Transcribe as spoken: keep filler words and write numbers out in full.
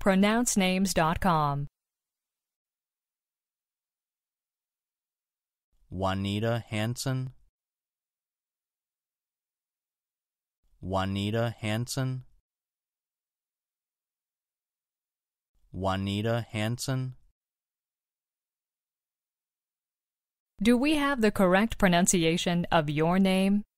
pronounce names dot com. Juanita Hansen. Juanita Hansen. Juanita Hansen. Do we have the correct pronunciation of your name?